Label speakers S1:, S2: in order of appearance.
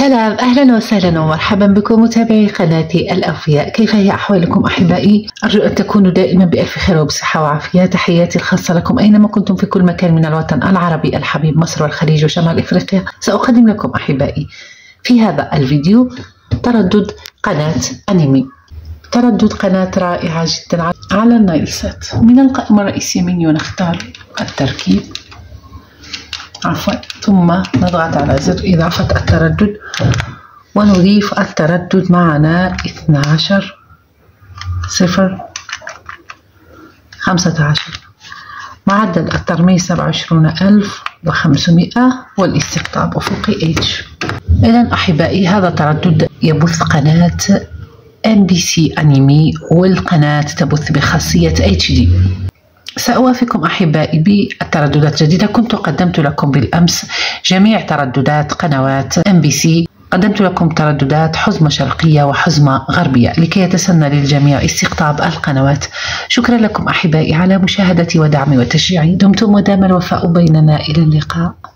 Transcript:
S1: سلام، أهلا وسهلا ومرحبا بكم متابعي قناتي الأوفياء. كيف هي أحوالكم أحبائي؟ أرجو أن تكونوا دائما بألف خير وبصحة وعافية. تحياتي الخاصة لكم أينما كنتم في كل مكان من الوطن العربي الحبيب مصر والخليج وشمال إفريقيا. سأقدم لكم أحبائي في هذا الفيديو تردد قناة أنمي، تردد قناة رائعة جدا على النايل سات. من القائمة الرئيسية منيو نختار التركيب ثم نضغط على زر إضافة التردد ونضيف التردد معنا 12/015. معدل الترميز 27500 والاستقطاب أفقي H. إذن أحبائي هذا تردد يبث قناة MBC أنمي، والقناة تبث بخاصية HD. سأوافقكم أحبائي بالترددات الجديدة. كنت قدمت لكم بالأمس جميع ترددات قنوات MBC، قدمت لكم ترددات حزمة شرقية وحزمة غربية لكي يتسنى للجميع استقطاب القنوات. شكرا لكم أحبائي على مشاهدتي ودعمي وتشجيعي. دمتم ودام الوفاء بيننا. إلى اللقاء.